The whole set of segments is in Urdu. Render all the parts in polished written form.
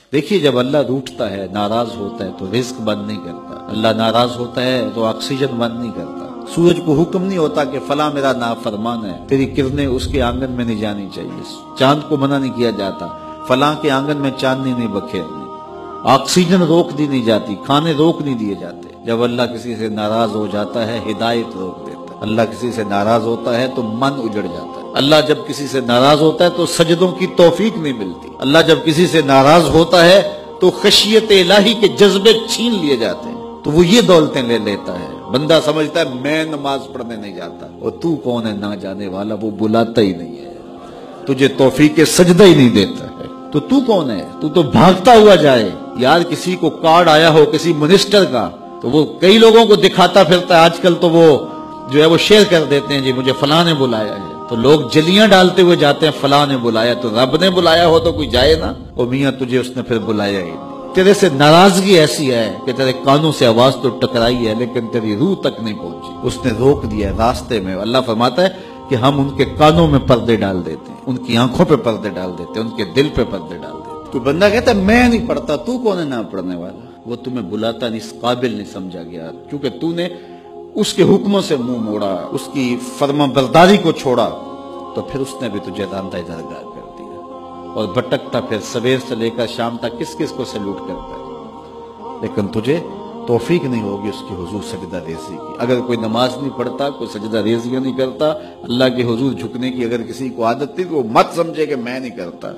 دیکھیے جب اللہ روٹھتا ہے، ناراض ہوتا ہے تو رزق بند نہیں کرتا، اللہ ناراض ہوتا ہے تو آکسیجن بند نہیں کرتا، سورج کو حکم نہیں ہوتا کہ فلاں میرا نافرمان ہے، تیری کرنیں اس کے آنگن میں نہیں جانی چاہیے، چاند کو منع نہیں کیا جاتا فلاں کے آنگن میں چاندنی نہیں بکھیرنی، آکسیجن روک دی نہیں جاتی، کھانے روک نہیں دیے جاتے۔ جب اللہ کسی سے ناراض ہو جاتا ہے ہدایت روک دیتا ہے، اللہ کسی سے ناراض ہوتا ہے تو من اجڑ جاتا ہے، اللہ جب کسی سے ناراض ہوتا ہے تو سجدوں کی توفیق نہیں ملتی، اللہ جب کسی سے ناراض ہوتا ہے تو خشیت الہی کے جذبے چھین لیے جاتے ہیں، تو وہ یہ دولتیں لے لیتا ہے۔ بندہ سمجھتا ہے میں نماز پڑھنے نہیں جاتا، اور تو کون ہے نہ جانے والا، وہ بلاتا ہی نہیں ہے، تجھے توفیق سجدہ ہی نہیں دیتا ہے، تو کون ہے؟ تو بھاگتا ہوا جائے۔ یار کسی کو کارڈ آیا ہو کسی منسٹر کا تو وہ کئی لوگوں کو دکھاتا پھرتا ہے، آج کل تو وہ جو ہے وہ شیئر کر دیتے ہیں، جی مجھے فلاں نے بلایا ہے، تو لوگ جلیاں ڈالتے ہوئے جاتے ہیں فلاں نے بلایا، تو رب نے بلایا ہو تو کوئی جائے نا، او میاں تجھے اس نے پھر بلایا ہی نہیں، تیرے سے ناراضگی ایسی ہے کہ تیرے کانوں سے آواز تو ٹکرائی ہے لیکن تیری روح تک نہیں پہنچی، اس نے روک دیا راستے میں۔ اللہ فرماتا ہے کہ ہم ان کے کانوں میں پردے ڈال دیتے ہیں، ان کی آنکھوں پہ پردے ڈال دیتے ہیں، ان کے دل پہ پردے ڈال دیتے ہیں۔ تو بندہ کہتا ہے میں نہیں پڑھتا، تو کون ہے نہ پڑھنے والا؟ وہ تمہیں بلاتا نہیں، اس قابل نہیں سمجھا گیا، کیونکہ تو نے اس کے حکموں سے منہ موڑا، اس کی فرما برداری کو چھوڑا، تو پھر اس نے بھی تجھے راندہ درگاہ کر دیا، اور بھٹکتا پھر سویر سے لے کر شام تک کس کس کو سلوٹ کرتا ہے، لیکن تجھے توفیق نہیں ہوگی اس کی حضور سجدہ ریزی کی۔ اگر کوئی نماز نہیں پڑھتا، کوئی سجدہ ریزیاں نہیں کرتا، اللہ کے حضور جھکنے کی اگر کسی کو عادت تھی تو وہ مت سمجھے کہ میں نہیں کرتا،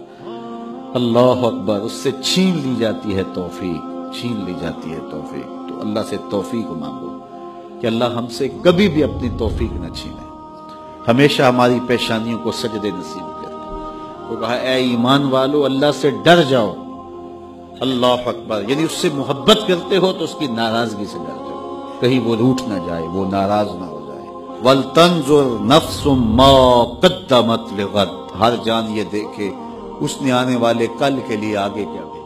اللہ اکبر، اس سے چھین لی جاتی ہے توفیق، چھین لی جاتی ہے توفیق۔ تو اللہ سے توفیق مانگو کہ اللہ ہم سے کبھی بھی اپنی توفیق نہ چھینے، ہمیشہ ہماری پیشانیوں کو سجدے نصیب کرے۔ وہ کہا اے ایمان والو اللہ سے ڈر جاؤ، اللہ اکبر، یعنی اس سے محبت کرتے ہو تو اس کی ناراضگی سے ڈر جاؤ، کہیں وہ روٹھ نہ جائے، وہ ناراض نہ ہو جائے۔ وَلْتَنْظُرْ نَفْسٌ مَا قَدَّمَتْ لِغَدٍ، ہر جان یہ دیکھے اس نے آنے والے کل کے لیے آگے کیا